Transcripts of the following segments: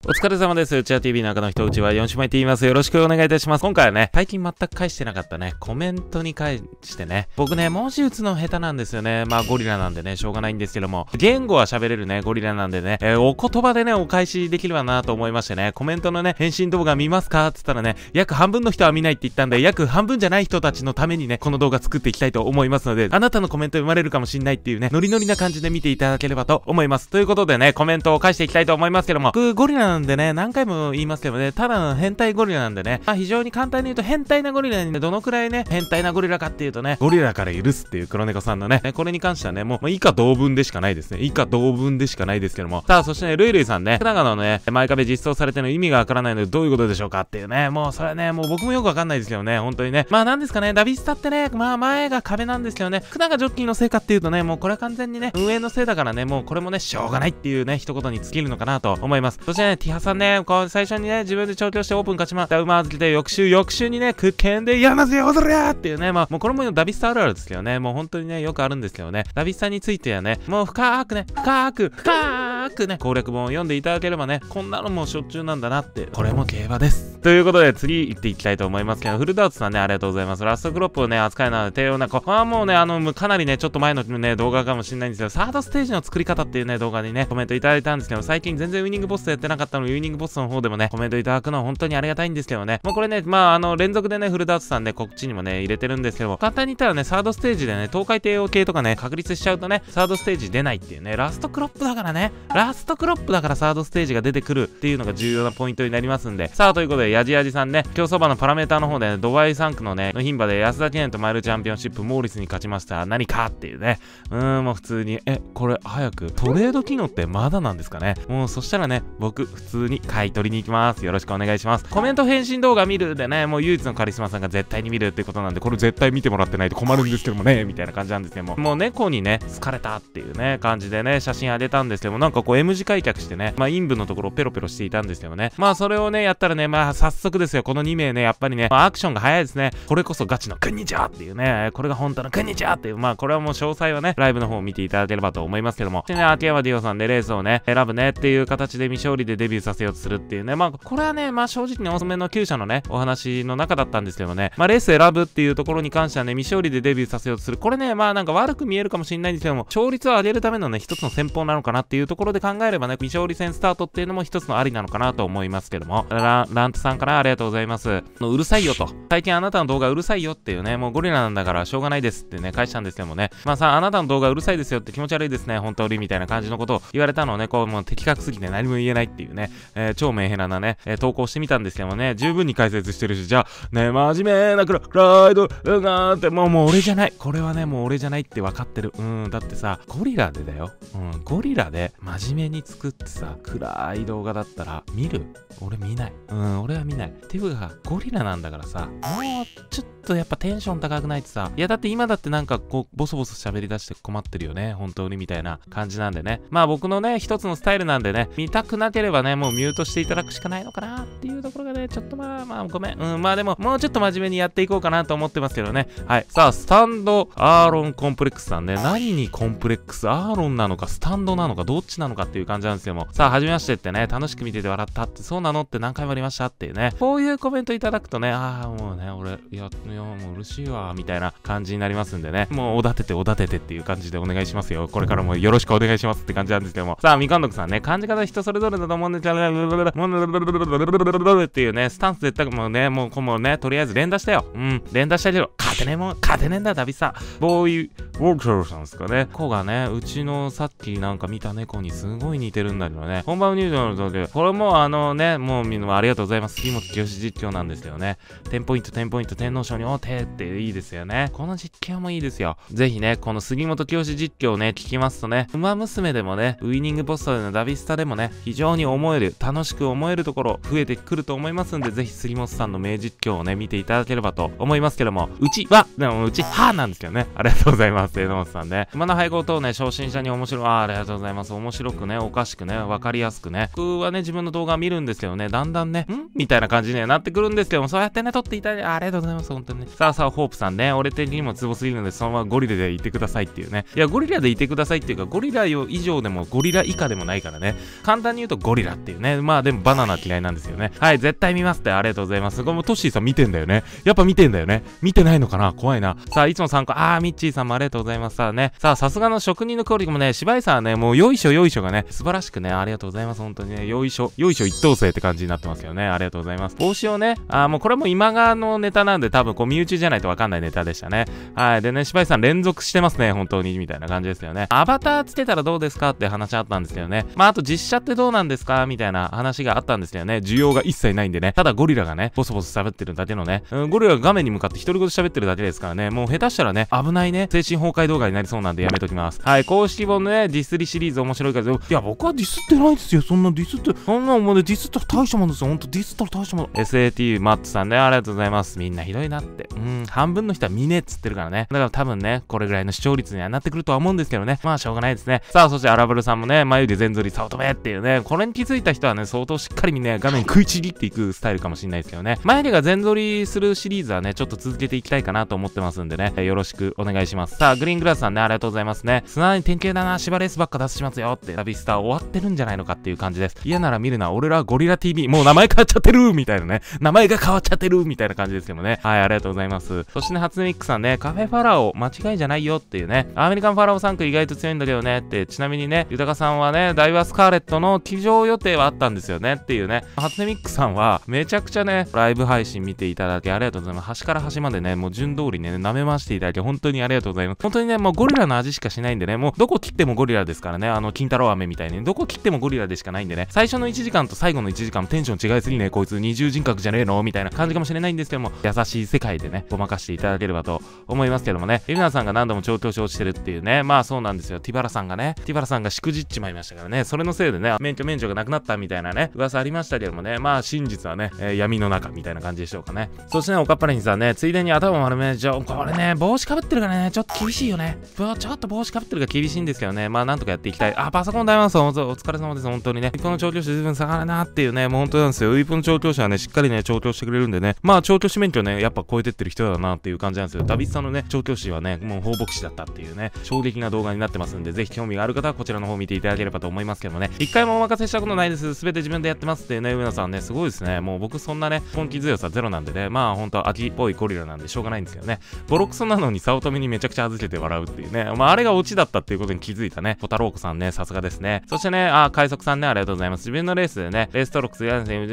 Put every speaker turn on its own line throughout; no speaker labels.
お疲れ様です。うちわ TV の中の人、うちは4姉妹って言います。よろしくお願いいたします。今回はね、最近全く返してなかったね、コメントに返してね、僕ね、文字打つの下手なんですよね。まあゴリラなんでね、しょうがないんですけども、言語は喋れるね、ゴリラなんでね、お言葉でね、お返しできるわなと思いましてね、コメントのね、返信動画見ますかって言ったらね、約半分の人は見ないって言ったんで、約半分じゃない人たちのためにね、この動画作っていきたいと思いますので、あなたのコメント読まれるかもしんないっていうね、ノリノリな感じで見ていただければと思います。ということでね、コメントを返していきたいと思いますけども、僕ゴリラなんでね、何回も言いますけどね、ただの変態ゴリラなんでね、まあ非常に簡単に言うと変態なゴリラにね、どのくらいね、変態なゴリラかっていうとね、ゴリラから許すっていう黒猫さんのね、これに関してはね、もう以下同文でしかないですね。以下同文でしかないですけども。さあ、そしてね、ルイルイさんね、長野のね、前壁実装されてるの意味がわからないのでどういうことでしょうかっていうね、もうそれね、もう僕もよくわかんないですけどね、本当にね。まあなんですかね、ダビスタってね、まあ前が壁なんですけどね、福永ジョッキーのせいかっていうとね、もうこれは完全にね、運営のせいだからね、もうこれもね、しょうがないっていうね、一言に尽きるのかなと思います。そしてね、ティハさんね、こう最初にね、自分で調教してオープン勝ちまった馬預けて翌週にね、クッケンでやませよ、そりゃーっていうね、まあもうこれもダビスタあるあるですけどね、もう本当にね、よくあるんですけどね、ダビスタについてはね、もう深くね、攻略本を読んでいただければね、こんなのもしょっちゅうなんだなって、これも競馬です。ということで次行っていきたいと思いますけど、フルダーツさんね、ありがとうございます。ラストクロップをね、扱いなので低温な子。まあもうね、かなりね、ちょっと前のね、動画かもしれないんですけど、サードステージの作り方っていうね、動画にね、コメントいただいたんですけど、最近全然ウィニングボスやってなかったので、ウィニングボスの方でもね、コメントいただくのは本当にありがたいんですけどね、もうこれね、まあ連続でね、フルダーツさんでこっちにもね、入れてるんですけど、簡単に言ったらね、サードステージでね、東海帝王系とかね、確立しちゃうとね、サードステージ出ないっていうね、ラストクロップだからね、ラストクロップだからサードステージが出てくるっていうのが重要なポイントになりますんで、さあ、ということで、やじやじさんね、競走馬のパラメーターの方でね、ドバイ3区のね、牝馬で安田記念とマイルチャンピオンシップモーリスに勝ちました。何かっていうね、もう普通に、これ早くトレード機能ってまだなんですかね。もうそしたらね、僕普通に買い取りに行きます。よろしくお願いします。コメント返信動画見るでね、もう唯一のカリスマさんが絶対に見るってことなんで、これ絶対見てもらってないと困るんですけどもね、みたいな感じなんですけども、もう猫にね、好かれたっていうね、感じでね、写真あげたんですけども、なんかこう M 字開脚してね、まあ陰部のところをペロペロしていたんですけどね、まあそれをね、やったらね、まあ早速ですよ、この2名ね、やっぱりね、まあ、アクションが早いですね。これこそガチのこんにちはっていうね、これが本当のこんにちはっていう、まあこれはもう詳細はね、ライブの方を見ていただければと思いますけども、でね、秋山ディオさんでレースをね、選ぶねっていう形で未勝利でデビューさせようとするっていうね、まあこれはね、まあ正直におすすめの9社のね、お話の中だったんですけどね、まあレース選ぶっていうところに関してはね、未勝利でデビューさせようとする。これね、まあなんか悪く見えるかもしれないんですけども、勝率を上げるためのね、一つの戦法なのかなっていうところで考えればね、未勝利戦スタートっていうのも一つのありなのかなと思いますけども、ラントさんからありがとうございます。うるさいよと。最近あなたの動画うるさいよっていうね、もうゴリラなんだからしょうがないですってね、返したんですけどもね、まあさ、あなたの動画うるさいですよって気持ち悪いですね、本当にみたいな感じのことを言われたのをね、こうもう的確すぎて何も言えないっていうね、超メンヘラなね、投稿してみたんですけどもね、十分に解説してるし、じゃあ、ね、真面目なクライド、って、もう俺じゃない。これはね、もう俺じゃないって分かってる。だってさ、ゴリラでだよ。ゴリラで真面目に作ってさ、暗い動画だったら見る？俺見ない。俺は見ない。っていうか、ゴリラなんだからさ、もうちょっとやっぱテンション高くないってさ、いやだって今だってなんかこう、ボソボソ喋り出して困ってるよね。本当にみたいな感じなんでね。まあ僕のね、一つのスタイルなんでね、見たくなければね、もうミュートしていただくしかないのかなっていうところがね、ちょっとまあごめん。まあでも、もうちょっと真面目にやっていこうかなと思ってますけどね。はい。さあ、スタンドアーロンコンプレックスさんね。何にコンプレックス？アーロンなのか、スタンドなのか、どっちなのかっていう感じなんですけども。さあ、はじめましてってね、楽しく見てて笑ったって、そうなのって何回もありましたっていうね。こういうコメントいただくとね、もうね、俺、いや、もう嬉しいわ、みたいな感じになりますんでね。もう、おだててっていう感じでお願いしますよ。これからもよろしくお願いしますって感じなんですけども。さあ、みかんどくさんね、感じ方人それぞれだと思うんですけど、っていうね、スタンス絶対もうね、もうね、とりあえず連打したよ。連打したけど、勝てねえんだ、ダビさん。ボーイ、ウォーカーさんですかね。子がね、うちのさっきなんか見た猫にすごい似てるんだけどね。本番入場の時、これももうみんなありがとうございます。杉本清実況なんですよね。テンポイント、天皇賞におてっていいですよね。この実況もいいですよ。ぜひね、この杉本清実況をね、聞きますとね、馬娘でもね、ウイニングポストでのダビスタでもね、非常に楽しく思えるところ、増えてくると思いますんで、ぜひ杉本さんの名実況をね、見ていただければと思いますけども、でもうちはなんですけどね。ありがとうございます。榎本さんね。馬の配合等ね、初心者に面白い。ありがとうございます。面白くね、おかしくね、わかりやすくね。僕はね、自分の動画見るんですけどね、だんだんね、みたいな感じにはなってくるんですけども、そうやってね、撮っていただいて、ありがとうございます。本当ね。さあさあ、ホープさんね、俺的にもツボすぎるので、そのままゴリラでいてくださいっていうね。いや、ゴリラでいてくださいっていうか、ゴリラ以上でもゴリラ以下でもないからね。簡単に言うとゴリラっていうね。まあでもバナナ嫌いなんですよね。はい、絶対見ますって、ありがとうございます。これもトッシーさん見てんだよね。やっぱ見てんだよね。見てないのかな、怖いな。さあ、いつも参考、ミッチーさんもありがとうございます。さあね。さあ、さすがの職人のクオリティもね、芝居さんはね、もうよいしょよいしょがね、素晴らしくね、ありがとうございます。本当にね、よいしょ一等星って感じになってますよね。ありがとうございます。帽子をね、もうこれも今川のネタなんで多分こう身内じゃないとわかんないネタでしたね。はい。でね、芝居さん連続してますね、本当に、みたいな感じですよね。アバターつけたらどうですかって話あったんですよね。まあ、あと実写ってどうなんですかみたいな話があったんですよね。需要が一切ないんでね。ただゴリラがね、ボソボソ喋ってるだけのね、ゴリラが画面に向かって独り言喋ってるだけですからね、もう下手したらね、危ないね、精神崩壊動画になりそうなんでやめときます。はい、公式本のね、ディスりシリーズ面白いから、いや、僕はディスってないですよ。そんなディスって、そんなもんね、ディスったら大したもんですよ。ほんと、ディスったら大したもん。SAT マッツさんね、ありがとうございます。みんなひどいなって。半分の人は見ねえっつってるからね。だから多分ね、これぐらいの視聴率にはなってくるとは思うんですけどね。まあ、しょうがないですね。さあ、そしてアラブルさんもね、眉毛全剃り早乙女っていうね、これに気づいた人はね、相当しっかりね、画面食いちぎっていくスタイルかもしれないですけどね。眉毛が全剃りするシリーズはね、ちょっと続けていきたいかなと思ってますんでね、よろしくお願いします。さあ、グリーングラスさんね、ありがとうございますね。素直に典型だな、芝レースばっか出しますよって、ラビスター終わってるんじゃないのかっていう感じです。嫌なら見るな、俺らゴリラ TV、もう名前変わっちゃってるみたいなね。名前が変わっちゃってるみたいな感じですけどね。はい、ありがとうございます。そしてね、初音ミックさんね、カフェファラオ、間違いじゃないよっていうね。アメリカンファラオ3区意外と強いんだけどねって、ちなみにね、豊さんはね、ダイワスカーレットの騎乗予定はあったんですよねっていうね。初音ミックさんは、めちゃくちゃね、ライブ配信見ていただきありがとうございます。端から端までね、もう順通りね、舐めましていただき、本当にありがとうございます。本当にね、もうゴリラの味しかしないんでね、もうどこ切ってもゴリラですからね、金太郎飴みたいに、どこ切ってもゴリラでしかないんでね、最初の1時間と最後の1時間テンション違いすぎね、こいつ二重人格じゃねえのみたいな感じかもしれないんですけども、優しい世界でね、ごまかしていただければと思いますけどもね、エビナさんが何度も調教師落ちてるっていうね、まあそうなんですよ。ティバラさんがしくじっちまいましたからね、それのせいでね、免許がなくなったみたいなね、噂ありましたけどもね、まあ真実はね、闇の中みたいな感じでしょうかね。そしてね、おかっぱらにさんね、ついでに頭丸めこれね、帽子かぶってるからね、ちょっと厳しいよね。ちょっと帽子かぶってるから厳しいんですけどね、まあなんとかやっていきたい。パソコン大魔王、お疲れ様です、本当にね。一方の調教師随分下がるなっていうね、もう本当なんですよ。一方の調教師はね、しっかりね、調教してくれるんでね、まあ調教師免許ね、やっぱ超えてってる人だなっていう感じなんですよ。ダビスさんのね、調教師はね、もう放牧師だったっていうね、衝撃な動画になってますんで、ぜひ興味がある方はこちらの方見ていただければと思いますけどもね、一回もお任せしたことないです。すべて自分でやってますっていうね、上野さんね、すごいですね。もう僕そんなね、根気強さゼロなんでね、まあ本当は秋っぽいゴリラなんでしょうがないんですけどね、ボロクソなのに早乙女にめちゃくちゃ預けて笑うっていうね、まああれがオチだったっていうことに気づいたね、ポタローコさんね、さすがですね。そしてね、海賊さんね、ありがとうございます。自分のレースでね、レーストロックスやんせん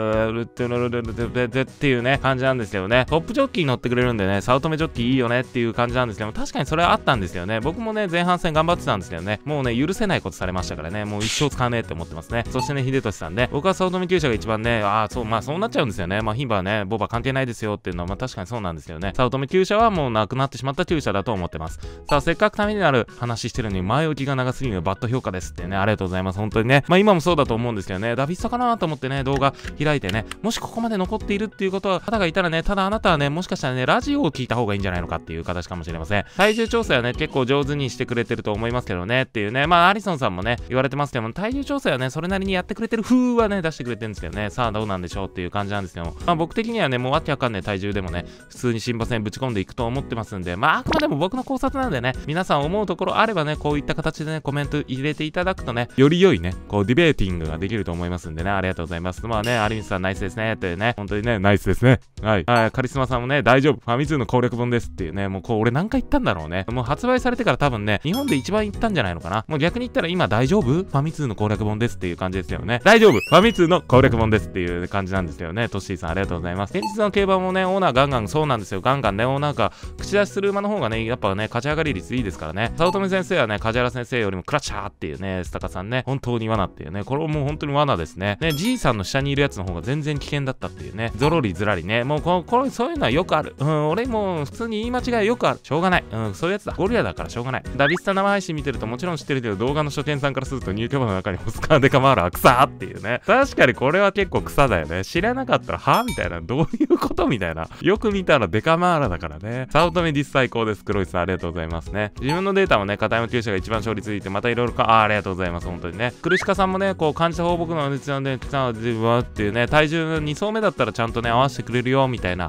っていうね、感じなんですけどね、トップジョッキーに乗ってくれるんでね、早乙女ジョッキーいいよねっていう感じなんですけども、確かにそれはあったんですよね。僕もね、前半戦頑張ってたんですけどね、もうね、許せないことされましたからね、もう一生使わねえって思ってますね。そしてね、秀俊さんね、僕は早乙女厩舎が一番ね、そうなっちゃうんですよね。まあ、牝馬はね、ボバ関係ないですよっていうのは、まあ確かにそうなんですよね。早乙女厩舎はもうなくなってしまった厩舎だと思ってます。さあ、せっかくためになる話してるのに、前置きが長すぎるのバッド評価ですってね、ありがとうございます。本当にね、まあ今もそうだと思うんですけどね、ダビスタかなと思ってね、動画開いてね、もしここまで残っているっていうことは、方がいたらね、ただあなたはね、もしかしたらね、ラジオを聞いた方がいいんじゃないのかっていう形かもしれません。体重調整はね、結構上手にしてくれてると思いますけどね、っていうね、まあアリソンさんもね、言われてますけども、体重調整はね、それなりにやってくれてる風はね、出してくれてるんですけどね、さあどうなんでしょうっていう感じなんですけども、まあ僕的にはね、もうわけわかんない体重でもね、普通に新馬戦ぶち込んでいくと思ってますんで、まああくまでも僕の考察なんでね、皆さん思うところあればね、こういった形でね、コメント入れていただくとね、より良いね、こうディベーティングができると思いますんでね、ありがとうございます。まあね、有光さんナイスですね、ってね、本当にね、ナイスですね。はい。カリスマさんもね、大丈夫。ファミ通の攻略本ですっていうね、もうこう、俺何回言ったんだろうね。もう発売されてから多分ね、日本で一番言ったんじゃないのかな。もう逆に言ったら今大丈夫？ファミ通の攻略本ですっていう感じですよね。大丈夫！ファミ通の攻略本ですっていう感じなんですよね。トッシーさんありがとうございます。現実の競馬もね、オーナーガンガンそうなんですよ。ガンガンね、オーナーが口出しする馬の方がね、やっぱね、勝ち上がり率いいですからね。早乙女先生はね、梶原先生よりもクラッシャーっていうね、スタカさんね、本当に罠っていうね、これもう本当に罠ですね。ね、G さんの下にいるやつの方が全然危険だったっていうね、ゾロリずらりね、もうそういうのはよくある。俺もう普通に言い間違いよくある。しょうがない。そういうやつだ。ゴリラだからしょうがない。ダビスタ生配信見てるともちろん知ってるけど、動画の書店さんからすると入居馬の中にオスカーデカマーラは草っていうね。確かにこれは結構草だよね。知らなかったらはみたいな。どういうことみたいな。よく見たらデカマーラだからね。早乙女ディス最高です。黒井さんありがとうございますね。自分のデータもね、片山厩舎が一番勝率いて、またいろいろありがとうございます。本当にね。苦しかさんもね、こう感じた放牧の熱なんで、っていうね、体重2層目だったらちゃんとね、合わせてくれるよみたいな話あ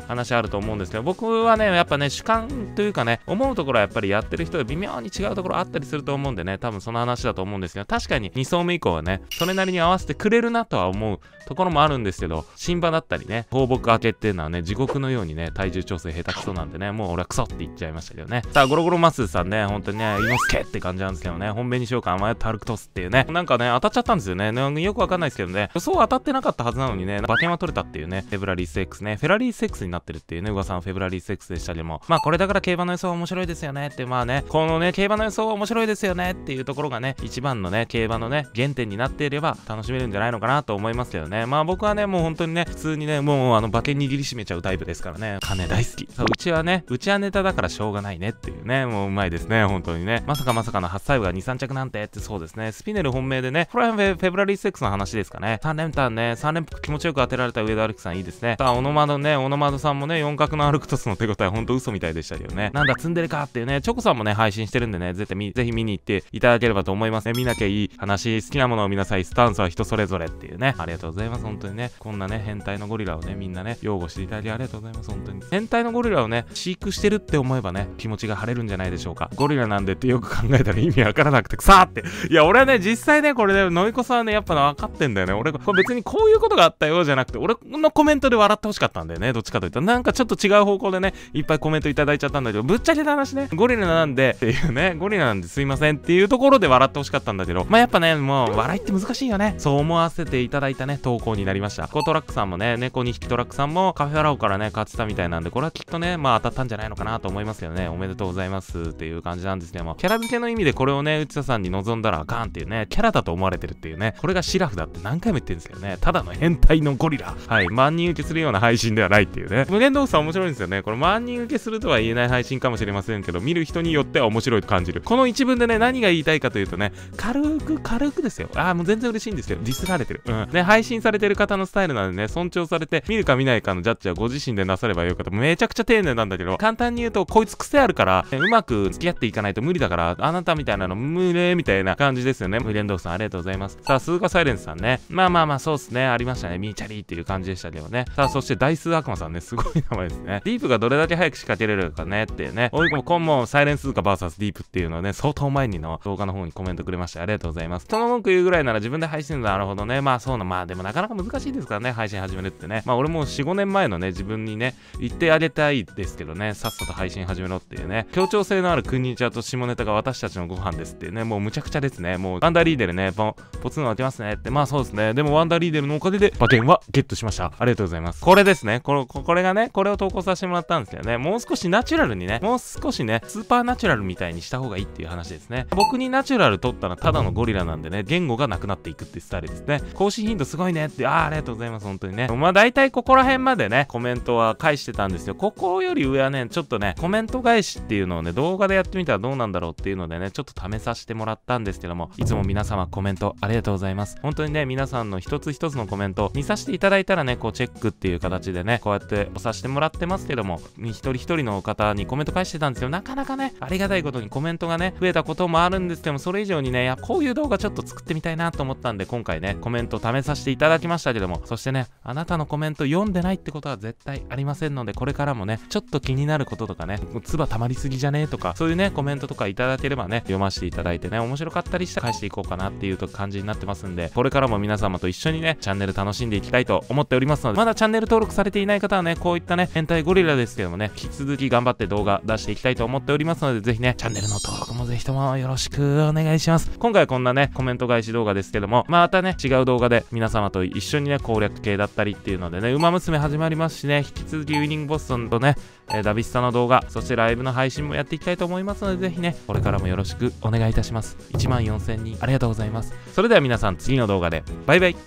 ると思うんですけど、僕はね、やっぱね、主観というかね、思うところはやっぱりやってる人で微妙に違うところあったりすると思うんでね、多分その話だと思うんですけど、確かに2走目以降はね、それなりに合わせてくれるなとは思うところもあるんですけど、新馬だったりね、放牧明けっていうのはね、地獄のようにね、体重調整下手くそなんでね、もう俺はクソって言っちゃいましたけどね。さあ、ゴロゴロマスさんね、本当にね、猪之助って感じなんですけどね、本命にしようか、迷ったアルクトスっていうね、なんかね、当たっちゃったんですよね。よくわかんないですけどね、そう当たってなかったはずなのにね、馬券は取れたっていうね、フェブラリー6ね、フェラリー6になってるっていうね、噂のフェブラリー6でしたけども、まあこれだから競馬の予想は面白いですよねって、まあね、このね、競馬の予想は面白いですよねっていうところがね、一番のね、競馬のね、原点になっていれば楽しめるんじゃないのかなと思いますけどね。まあ僕はね、もう本当にね、普通にね、もう馬券握りしめちゃうタイプですからね、金大好き。うちはね、うちはネタだからしょうがないねっていうね、もううまいですね、本当にね。まさかの8歳部が2、3着なんてってそうですね、スピネル本命でね、これはフェブラリー6の話ですかね。3連単ね、3連気持ちよく当てられた上田歩さんいいですね。さあ、小野窓さんもね、4角のアルクトスの手応えほんと嘘みたいでしたけどね。なんだ積んでるかっていうね、チョコさんもね、配信してるんでね、ぜひ見に行っていただければと思いますね。見なきゃいい話、好きなものを見なさい、スタンスは人それぞれっていうね。ありがとうございます、本当にね。こんなね、変態のゴリラをね、みんなね、擁護していただきありがとうございます、本当に。変態のゴリラをね、飼育してるって思えばね、気持ちが晴れるんじゃないでしょうか。ゴリラなんでってよく考えたら意味わからなくて、くさーって。いや、俺はね、実際ね、これね、のいこさんはね、やっぱ分かってんだよね。俺、これ別にこういうことがあったよじゃなくて、俺のコメントで笑ってほしかったんだよね。どっちかというと、なんかちょっと違う方向でね、いっぱいコメントいただいちゃったんだけど、ぶっちゃけた話ね、ゴリラなんでっていうね、ゴリラなんですいませんっていうところで笑ってほしかったんだけど、まあやっぱね、もう笑いって難しいよね。そう思わせていただいたね、投稿になりました。トラックさんもね、猫2匹トラックさんもカフェアラオからね、勝ってたみたいなんで、これはきっとね、まあ当たったんじゃないのかなと思いますけどね、おめでとうございますっていう感じなんですけども、キャラ付けの意味でこれをね、内田さんに望んだらあかんっていうね、キャラだと思われてるっていうね、これがシラフだって何回も言ってるんですけどね、ただの変態のゴリラ。はい、万人受けするような配信ではないっていうね。無限動作面白いんですよね。これ万人受けするとは言えない配信かもしれませんけど、見る人によっては面白いと感じる。この一文でね、何が言いたいかというとね、軽くですよ。もう全然嬉しいんですよ。ディスられてる。ね、配信されてる方のスタイルなんでね、尊重されて、見るか見ないかのジャッジはご自身でなさればよかった。めちゃくちゃ丁寧なんだけど、簡単に言うと、こいつ癖あるから、うまく付き合っていかないと無理だから、あなたみたいなの無礼みたいな感じですよね。無限動作さんありがとうございます。さあ、鈴鹿サイレンスさんね。まあ、そうっすね。ありましたね。ミーチャリーっていう感じでしたけどね。さあ、そして大数悪魔さんね。すごい名前ですね。ディープがどれだけ早く仕掛けれるかねってね。おいこもサイレンス鈴鹿 VS ディープっていうのをね、相当前にの動画の方にコメントくれました。ありがとうございます。その文句言うぐらいなら自分で配信なるほどね。まあそうな。まあでもなかなか難しいですからね。配信始めるってね。まあ俺も4、5年前のね、自分にね、言ってあげたいですけどね。さっさと配信始めろっていうね。協調性のあるクンニチャと下ネタが私たちのご飯ですっていうね。もうむちゃくちゃですね。もうワンダーリーデルね、ポツン開けますねって。まあそうですね。でもワンダーリーデルのおかげで馬券はゲットしました。ありがとうございます。これですね。これがね、これを投稿させてもらったんですけどね。もう少しナチュラルにね、もう少しね、スーパーナチュラルみたいにした方がいいっていう話ですね。僕にナチュラル取ったらただのゴリラなんでね、言語がなくなっていくっていうスタイルですね。更新頻度すごいねって、ありがとうございます。本当にね。まあ大体ここら辺までね、コメントは返してたんですよ。ここより上はね、ちょっとね、コメント返しっていうのをね、動画でやってみたらどうなんだろうっていうのでね、ちょっと試させてもらったんですけども、いつも皆様コメントありがとうございます。本当にね、皆さんの一つ一つのコメント見させていただいたらね、こうチェックっていう形でね、こうやって押させてもらってますけども、一人一人の方にコメント返してたんですよ。なかなかね、ありがたいことにコメントがね、増えたこともあるんですけども、それ以上にね、こういう動画ちょっと作ってみたいなと思ったんで、今回ね、コメント試させていただきましたけども、そしてね、あなたのコメント読んでないってことは絶対ありませんので、これからもね、ちょっと気になることとかね、唾溜まりすぎじゃねえとか、そういうね、コメントとかいただければね、読ませていただいてね、面白かったりしたら返していこうかなっていう感じになってますんで、これからも皆様と一緒にね、チャンネル楽しんでいきたいと思っておりますので、まだチャンネル登録されていない方はね、こういったね、変態ゴリラですけどもね、引き続き頑張って動画出していきたいと思っておりますので、ぜひね、チャンネルの登録もぜひともよろしくお願いします。今回はこんなね、コメント返し動画ですけども、またね、違う動画で皆様と一緒にね、攻略系だったりっていうのでね、馬娘始まりますしね、引き続きウィニングボストンとね、ダビスタの動画、そしてライブの配信もやっていきたいと思いますので、ぜひね、これからもよろしくお願いいたします。14000人ありがとうございます。それでは皆さん、次の動画で、バイバイ。